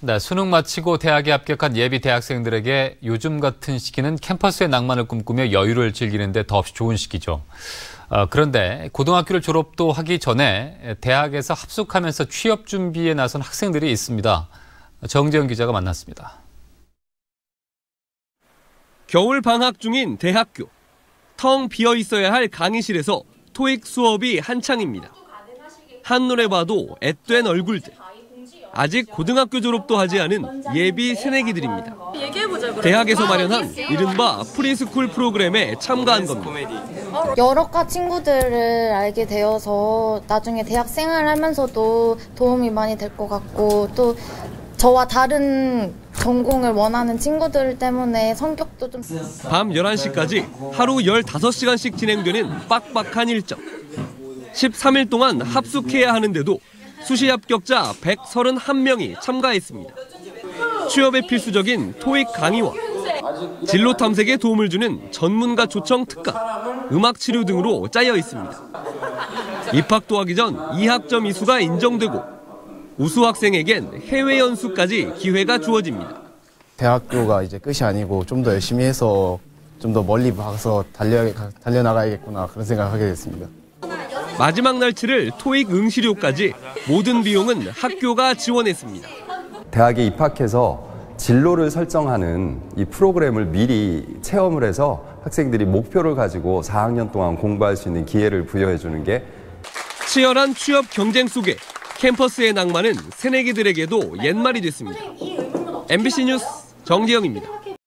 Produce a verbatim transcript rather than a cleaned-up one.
네, 수능 마치고 대학에 합격한 예비 대학생들에게 요즘 같은 시기는 캠퍼스의 낭만을 꿈꾸며 여유를 즐기는데 더없이 좋은 시기죠. 어, 그런데 고등학교를 졸업도 하기 전에 대학에서 합숙하면서 취업 준비에 나선 학생들이 있습니다. 정재영 기자가 만났습니다. 겨울 방학 중인 대학교. 텅 비어 있어야 할 강의실에서 토익 수업이 한창입니다. 한눈에 봐도 앳된 얼굴들. 아직 고등학교 졸업도 하지 않은 예비 새내기들입니다. 대학에서 마련한 이른바 프리스쿨 프로그램에 참가한 겁니다. 여러과 친구들을 알게 되어서 나중에 대학 생활하면서도 도움이 많이 될 것 같고, 또 저와 다른 전공을 원하는 친구들 때문에 성격도 좀... 밤 열한 시까지 하루 열다섯 시간씩 진행되는 빡빡한 일정. 십삼 일 동안 합숙해야 하는데도 수시 합격자 백삼십일 명이 참가했습니다. 취업에 필수적인 토익 강의와 진로 탐색에 도움을 주는 전문가 초청 특강, 음악 치료 등으로 짜여 있습니다. 입학도 하기 전 이 학점 이수가 인정되고 우수 학생에겐 해외 연수까지 기회가 주어집니다. 대학교가 이제 끝이 아니고 좀 더 열심히 해서 좀 더 멀리 가서 달려, 달려나가야겠구나 그런 생각을 하게 됐습니다. 마지막 날 치를 토익 응시료까지 모든 비용은 학교가 지원했습니다. 대학에 입학해서 진로를 설정하는 이 프로그램을 미리 체험을 해서 학생들이 목표를 가지고 사 학년 동안 공부할 수 있는 기회를 부여해 주는 게 치열한 취업 경쟁 속에 캠퍼스의 낭만은 새내기들에게도 옛말이 됐습니다. 엠비씨 뉴스 정재영입니다.